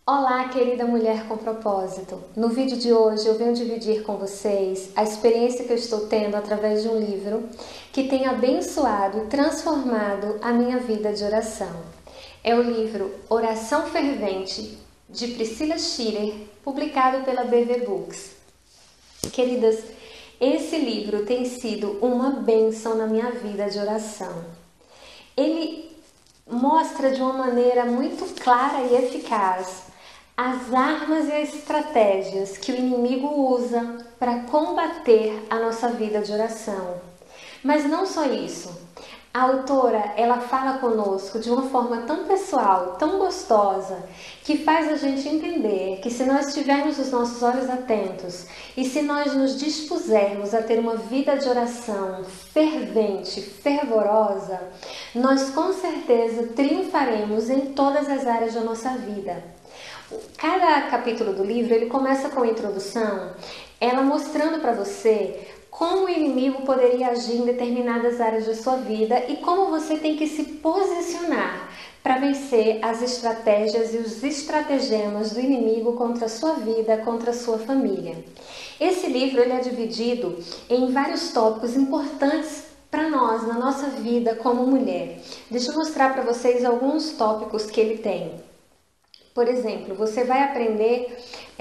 Olá, querida mulher com propósito! No vídeo de hoje eu venho dividir com vocês a experiência que eu estou tendo através de um livro que tem abençoado e transformado a minha vida de oração. É o livro Oração Fervente, de Priscila Shirer, publicado pela BV Books. Queridas, esse livro tem sido uma bênção na minha vida de oração. Ele mostra de uma maneira muito clara e eficaz as armas e as estratégias que o inimigo usa para combater a nossa vida de oração. Mas não só isso. A autora, ela fala conosco de uma forma tão pessoal, tão gostosa, que faz a gente entender que se nós tivermos os nossos olhos atentos e se nós nos dispusermos a ter uma vida de oração fervente, fervorosa, nós com certeza triunfaremos em todas as áreas da nossa vida. Cada capítulo do livro, ele começa com a introdução, ela mostrando para você como o inimigo poderia agir em determinadas áreas da sua vida e como você tem que se posicionar para vencer as estratégias e os estratagemas do inimigo contra a sua vida, contra a sua família. Esse livro ele é dividido em vários tópicos importantes para nós, na nossa vida como mulher. Deixa eu mostrar para vocês alguns tópicos que ele tem. Por exemplo, você vai aprender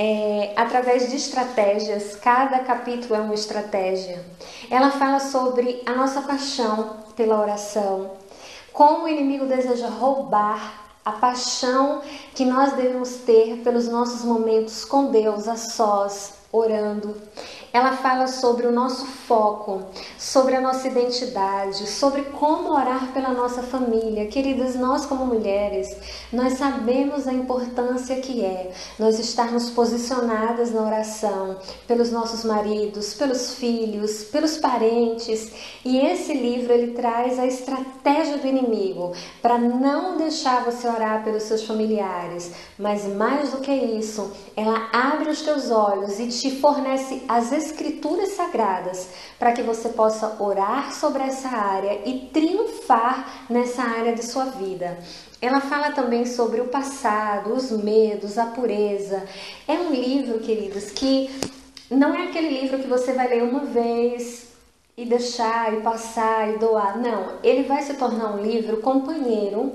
através de estratégias, cada capítulo é uma estratégia. Ela fala sobre a nossa paixão pela oração, como o inimigo deseja roubar a paixão que nós devemos ter pelos nossos momentos com Deus, a sós, orando. Ela fala sobre o nosso foco, sobre a nossa identidade, sobre como orar pela nossa família. Queridas, nós como mulheres, nós sabemos a importância que é nós estarmos posicionadas na oração pelos nossos maridos, pelos filhos, pelos parentes. E esse livro, ele traz a estratégia do inimigo para não deixar você orar pelos seus familiares. Mas mais do que isso, ela abre os teus olhos e te fornece as escrituras sagradas para que você possa orar sobre essa área e triunfar nessa área de sua vida. Ela fala também sobre o passado, os medos, a pureza. É um livro, queridos, que não é aquele livro que você vai ler uma vez e deixar e passar e doar. Não, ele vai se tornar um livro companheiro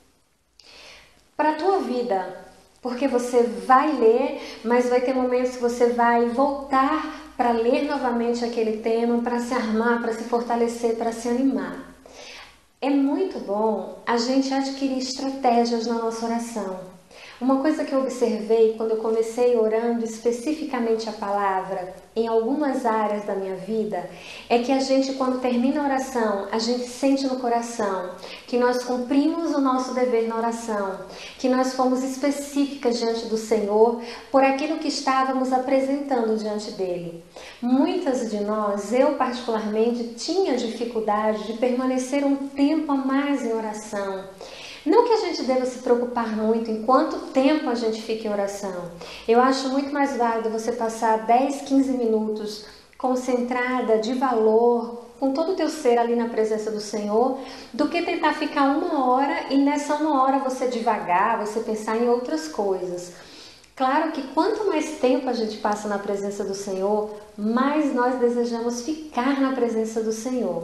para a tua vida. Porque você vai ler, mas vai ter momentos que você vai voltar para ler novamente aquele tema, para se armar, para se fortalecer, para se animar. É muito bom a gente adquirir estratégias na nossa oração. Uma coisa que eu observei quando eu comecei orando especificamente a palavra em algumas áreas da minha vida é que a gente, quando termina a oração, a gente sente no coração que nós cumprimos o nosso dever na oração, que nós fomos específicas diante do Senhor por aquilo que estávamos apresentando diante dele. Muitas de nós, eu particularmente, tinha dificuldade de permanecer um tempo a mais em oração. Não que a gente deva se preocupar muito em quanto tempo a gente fica em oração. Eu acho muito mais válido você passar 10, 15 minutos concentrada, de valor, com todo o teu ser ali na presença do Senhor, do que tentar ficar uma hora e nessa uma hora você devagar, você pensar em outras coisas. Claro que quanto mais tempo a gente passa na presença do Senhor, mais nós desejamos ficar na presença do Senhor.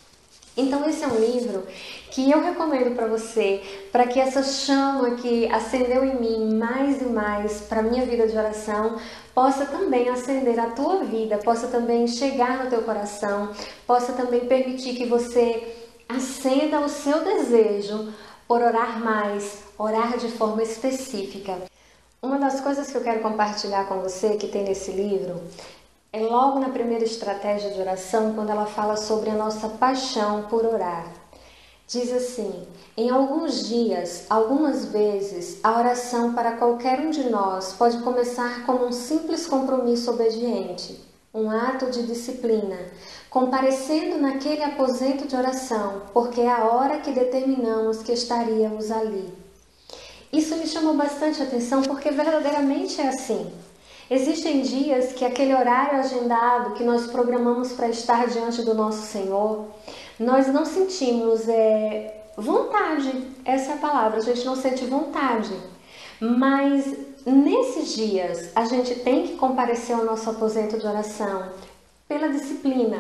Então esse é um livro que eu recomendo para você, para que essa chama que acendeu em mim mais e mais para a minha vida de oração, possa também acender a tua vida, possa também chegar no teu coração, possa também permitir que você acenda o seu desejo por orar mais, orar de forma específica. Uma das coisas que eu quero compartilhar com você que tem nesse livro é logo na primeira estratégia de oração, quando ela fala sobre a nossa paixão por orar. Diz assim: em alguns dias, algumas vezes, a oração para qualquer um de nós pode começar como um simples compromisso obediente, um ato de disciplina, comparecendo naquele aposento de oração, porque é a hora que determinamos que estaríamos ali. Isso me chamou bastante atenção porque verdadeiramente é assim. Existem dias que aquele horário agendado que nós programamos para estar diante do nosso Senhor, nós não sentimos vontade, essa é a palavra, a gente não sente vontade, mas nesses dias a gente tem que comparecer ao nosso aposento de oração pela disciplina.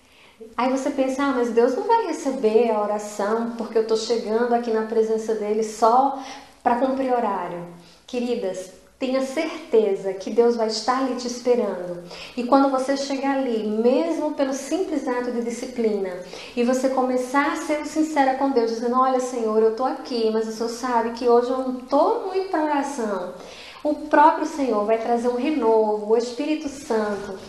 Aí você pensa, mas Deus não vai receber a oração porque eu estou chegando aqui na presença dele só para cumprir horário. Queridas, tenha certeza que Deus vai estar ali te esperando. E quando você chegar ali, mesmo pelo simples ato de disciplina, e você começar a ser sincera com Deus, dizendo, olha Senhor, eu estou aqui, mas o Senhor sabe que hoje eu não estou muito para oração. O próprio Senhor vai trazer um renovo, o Espírito Santo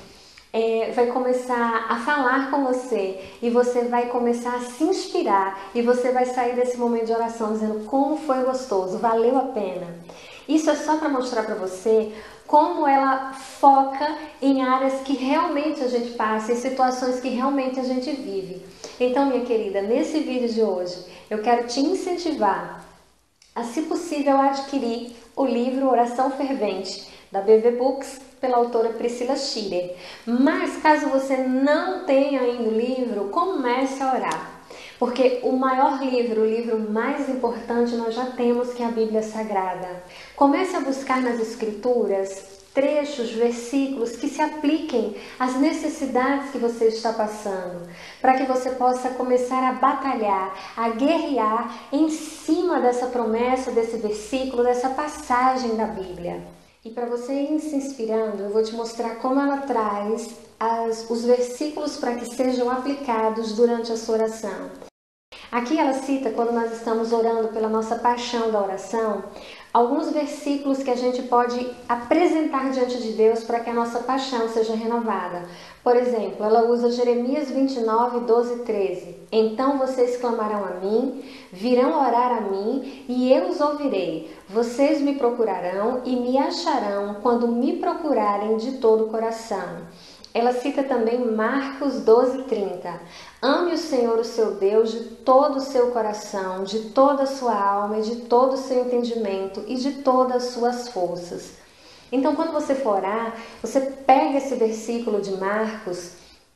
vai começar a falar com você e você vai começar a se inspirar e você vai sair desse momento de oração dizendo como foi gostoso, valeu a pena. Isso é só para mostrar para você como ela foca em áreas que realmente a gente passa, em situações que realmente a gente vive. Então, minha querida, nesse vídeo de hoje eu quero te incentivar a, se possível, adquirir o livro Oração Fervente, da BV Books, pela autora Priscila Shirer. Mas caso você não tenha ainda o livro, comece a orar. Porque o maior livro, o livro mais importante, nós já temos, que é a Bíblia Sagrada. Comece a buscar nas Escrituras trechos, versículos que se apliquem às necessidades que você está passando, para que você possa começar a batalhar, a guerrear em cima dessa promessa, desse versículo, dessa passagem da Bíblia. E para você ir se inspirando, eu vou te mostrar como ela traz os versículos para que sejam aplicados durante a sua oração. Aqui ela cita, quando nós estamos orando pela nossa paixão da oração, alguns versículos que a gente pode apresentar diante de Deus para que a nossa paixão seja renovada. Por exemplo, ela usa Jeremias 29, 12 e 13. Então vocês clamarão a mim, virão orar a mim e eu os ouvirei. Vocês me procurarão e me acharão quando me procurarem de todo o coração. Ela cita também Marcos 12, 30. Ame o Senhor, o seu Deus, de todo o seu coração, de toda a sua alma e de todo o seu entendimento e de todas as suas forças. Então, quando você for orar, você pega esse versículo de Marcos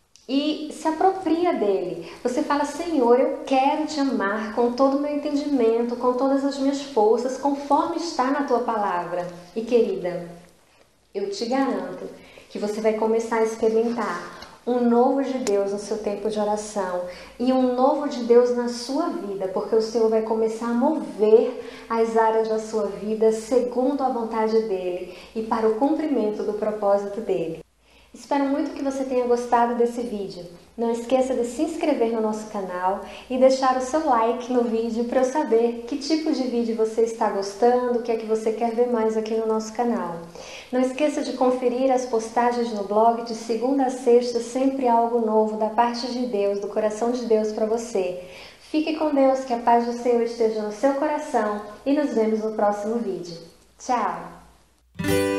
e se apropria dele. Você fala, Senhor, eu quero te amar com todo o meu entendimento, com todas as minhas forças, conforme está na tua palavra. E querida, eu te garanto que você vai começar a experimentar um novo de Deus no seu tempo de oração e um novo de Deus na sua vida, porque o Senhor vai começar a mover as áreas da sua vida segundo a vontade dEle e para o cumprimento do propósito dEle. Espero muito que você tenha gostado desse vídeo. Não esqueça de se inscrever no nosso canal e deixar o seu like no vídeo para eu saber que tipo de vídeo você está gostando, o que é que você quer ver mais aqui no nosso canal. Não esqueça de conferir as postagens no blog de segunda a sexta, sempre algo novo da parte de Deus, do coração de Deus para você. Fique com Deus, que a paz do Senhor esteja no seu coração e nos vemos no próximo vídeo. Tchau!